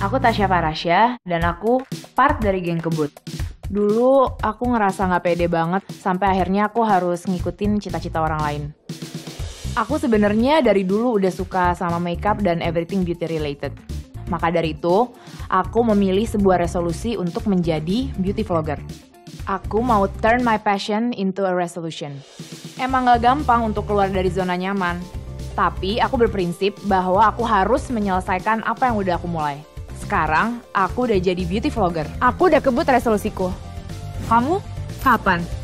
Aku Tasya Farasya, dan aku part dari geng Kebut. Dulu aku ngerasa gak pede banget, sampai akhirnya aku harus ngikutin cita-cita orang lain. Aku sebenarnya dari dulu udah suka sama makeup dan everything beauty related. Maka dari itu, aku memilih sebuah resolusi untuk menjadi beauty vlogger. Aku mau turn my passion into a resolution. Emang gak gampang untuk keluar dari zona nyaman, tapi aku berprinsip bahwa aku harus menyelesaikan apa yang udah aku mulai. Sekarang, aku udah jadi beauty vlogger. Aku udah kebut resolusiku. Kamu? Kapan?